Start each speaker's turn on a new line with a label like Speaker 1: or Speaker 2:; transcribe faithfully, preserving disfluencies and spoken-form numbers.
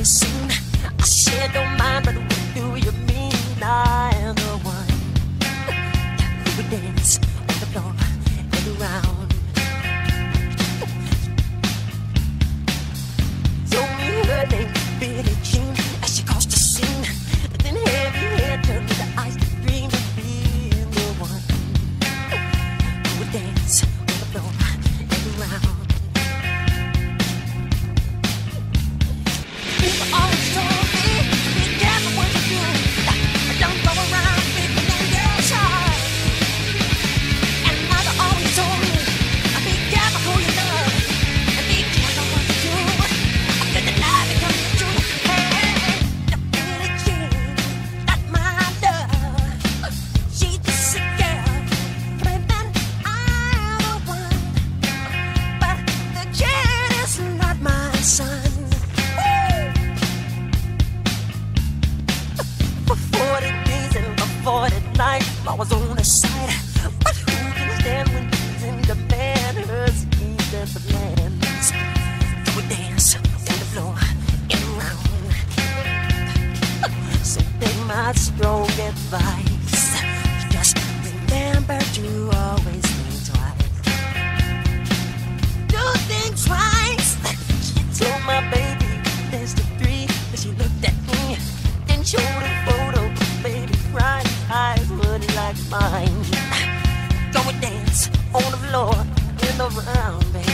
Speaker 1: be seen. I said don't mind, but what do you mean? I am the one who would dance on the floor and around. Told me her name, Billie Jean, as she crossed the scene. Then heavy hair turned to the ice to dream of being the one who would dance on the floor and around. People always told me, be careful what you do. Don't go around picking on girls' heart. And mother always told me, be careful who you love. And be careful what you do. Good lie becomes true. Hey, the Billie Jean, not my love. She's just a girl, claiming I'm the one. But the kid is not my son. For forty days and for forty nights, I was on her side. But who can stand when he's in demand? Her schemes and plans. So we dance on the floor and around. So take my strong advice. Just remember to always think twice. Do think twice. She told my baby there's the three. But she looked at me, then showed a photo. Baby crying, eyes were like mine. Go and dance on the floor in the round, baby.